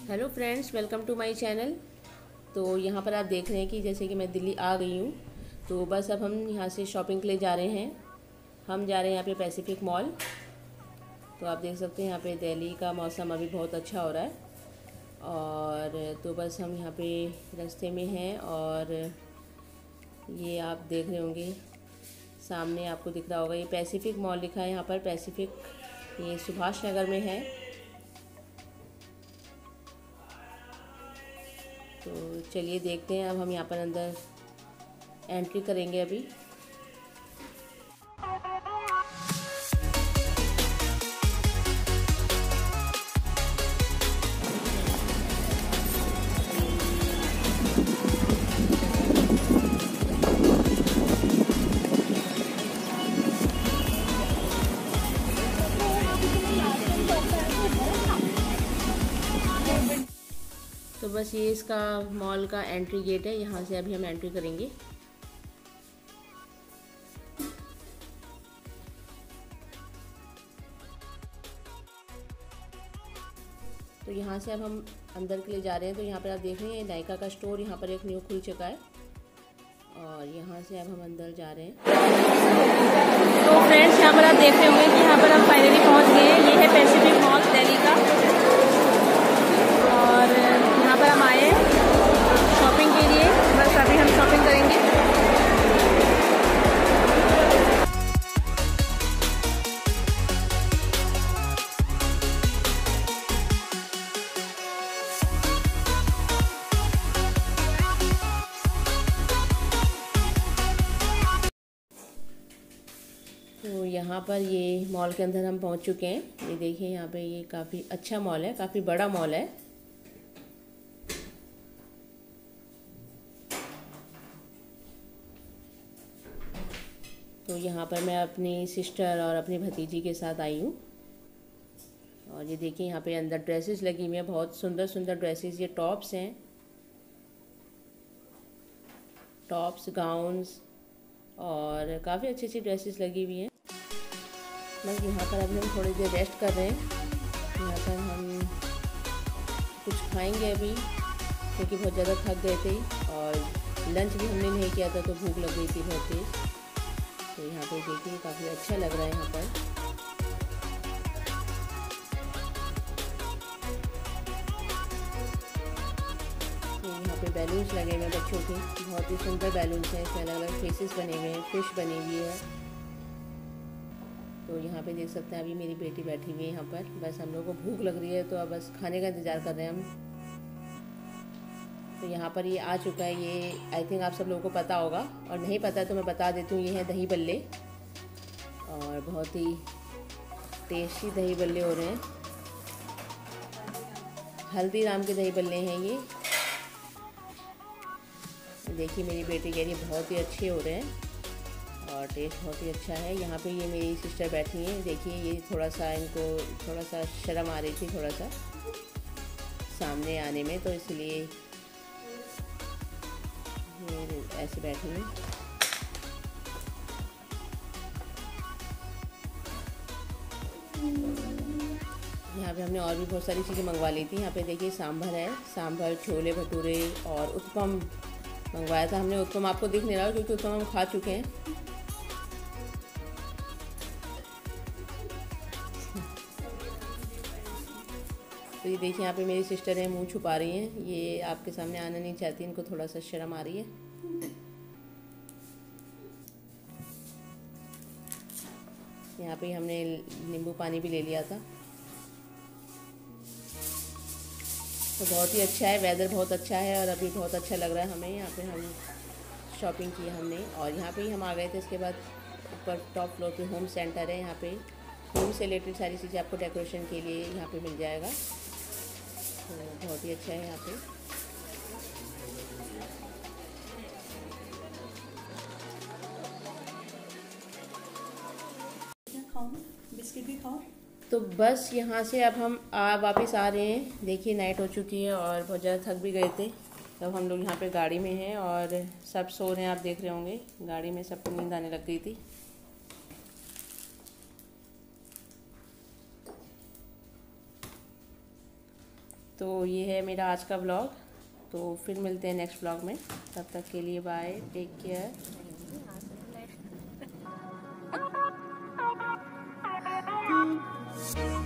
Hello friends, welcome to my channel. तो यहाँ पर आप देख रहे हैं कि जैसे कि मैं दिल्ली आ गई हूँ। तो बस अब हम यहाँ से शॉपिंग के लिए जा रहे हैं। हम जा रहे हैं यहाँ पे पैसिफिक मॉल। तो आप देख सकते हैं यहाँ पे दिल्ली का मौसम अभी बहुत अच्छा हो रहा है। और तो बस हम यहाँ पे रास्ते में हैं और ये आप देख रहे होंगे सामने आपको दिख रहा होगा, ये पैसिफिक मॉल लिखा है यहाँ पर। पैसिफिक ये सुभाष नगर में है। तो चलिए देखते हैं, अब हम यहाँ पर अंदर एंट्री करेंगे अभी। तो बस ये इसका मॉल का एंट्री गेट है, यहाँ से अभी हम एंट्री करेंगे। तो यहाँ से अब हम अंदर के लिए जा रहे हैं। तो यहाँ पर आप देख रहे हैं नायका का स्टोर यहाँ पर एक न्यू खुल चुका है और यहाँ से अब हम अंदर जा रहे हैं। तो फ्रेंड्स, यहाँ पर आप देख रहे होंगे कि यहाँ पर हम फाइनली पहुँच गए हैं। ये है पैसिफिक मॉल दिल्ली का और यहाँ पर हम आए हैं शॉपिंग के लिए। बस अभी हम शॉपिंग करेंगे। तो यहाँ पर ये मॉल के अंदर हम पहुँच चुके हैं। ये देखिए यहाँ पे ये काफ़ी अच्छा मॉल है, काफ़ी बड़ा मॉल है। तो यहाँ पर मैं अपनी सिस्टर और अपनी भतीजी के साथ आई हूँ। और ये देखिए यहाँ पे अंदर ड्रेसेस लगी हुई हैं, बहुत सुंदर सुंदर ड्रेसेस। ये टॉप्स हैं, टॉप्स, गाउन्स और काफ़ी अच्छी अच्छी ड्रेसेस लगी हुई हैं। बस यहाँ पर अभी हम थोड़ी देर रेस्ट कर रहे हैं। यहाँ पर हम कुछ खाएंगे अभी, क्योंकि बहुत ज़्यादा थक गए थे और लंच भी हमने नहीं किया था, तो भूख लग गई थी बहुत तेज़। तो यहाँ पे देखिए काफ़ी अच्छा लग रहा है यहाँ पर। तो यहाँ पे बैलून्स लगे हुए हैं बच्चों के, बहुत ही सुंदर बैलून्स हैं। इसमें अलग अलग फेसेस बने हुए हैं, फिश बनी हुई है। तो यहाँ पे देख सकते हैं अभी मेरी बेटी बैठी हुई है यहाँ पर। बस हम लोग को भूख लग रही है, तो अब बस खाने का इंतज़ार कर रहे हैं हम। तो यहाँ पर ये आ चुका है, ये आई थिंक आप सब लोगों को पता होगा, और नहीं पता तो मैं बता देती हूँ। ये है दही बल्ले और बहुत ही टेस्टी दही बल्ले हो रहे हैं। हल्दीराम के दही बल्ले हैं ये। देखिए मेरी बेटी कह रही है बहुत ही अच्छे हो रहे हैं और टेस्ट बहुत ही अच्छा है। यहाँ पे ये मेरी सिस्टर बैठी हैं। देखिए ये थोड़ा सा इनको थोड़ा सा शर्म आ रही थी, थोड़ा सा सामने आने में, तो इसलिए ऐसे बैठी हैं। यहाँ पे हमने और भी बहुत सारी चीज़ें मंगवा ली थी। यहाँ पे देखिए सांभर है, सांभर, छोले भटूरे और उत्पम मंगवाया था हमने। उत्पम आपको दिख नहीं रहा क्योंकि उत्पम हम खा चुके हैं। तो ये देखिए यहाँ पे मेरी सिस्टर है, मुंह छुपा रही हैं। ये आपके सामने आना नहीं चाहती, इनको थोड़ा सा शर्म आ रही है। यहाँ पे हमने नींबू पानी भी ले लिया था। तो बहुत ही अच्छा है, वेदर बहुत अच्छा है और अभी बहुत अच्छा लग रहा है हमें। यहाँ पे हम शॉपिंग की हमने और यहाँ पे ही हम आ गए थे। इसके बाद ऊपर टॉप फ्लोर पे होम सेंटर है। यहाँ पे होम से रिलेटेड सारी चीज़ें आपको डेकोरेशन के लिए यहाँ पे मिल जाएगा। तो बहुत ही अच्छा है यहाँ पे। बिस्किट भी खाओ। तो बस यहाँ से अब हम वापस आ रहे हैं। देखिए नाइट हो चुकी है और बहुत ज़्यादा थक भी गए थे। तब हम लोग यहाँ पे गाड़ी में हैं और सब सो रहे हैं। आप देख रहे होंगे गाड़ी में सबको नींद आने लग गई थी। तो ये है मेरा आज का व्लॉग। तो फिर मिलते हैं नेक्स्ट व्लॉग में, तब तक के लिए बाय, टेक केयर।